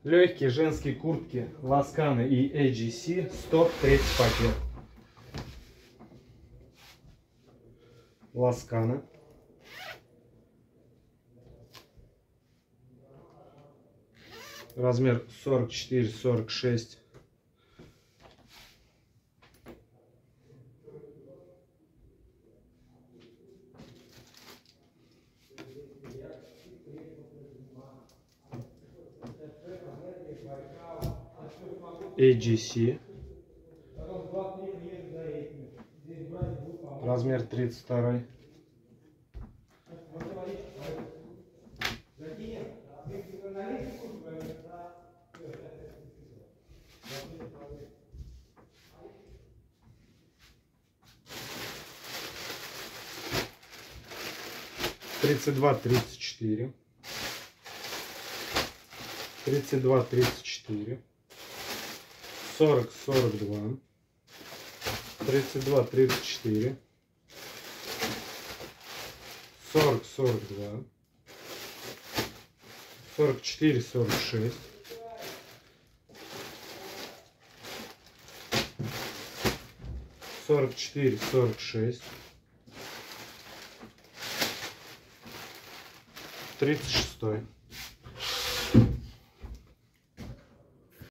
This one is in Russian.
Легкие женские куртки Ласканы и AGC, 103 пакет. Ласкана. Размер 44-46. AGC. Размер 32. Тридцать два, 34. 32, 34. 40, 42. 32, 34. 40, 42. 44, 46. 44, 46. 36.